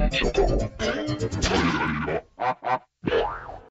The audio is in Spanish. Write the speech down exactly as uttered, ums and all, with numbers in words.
ちゃったの。トイレがいいわ。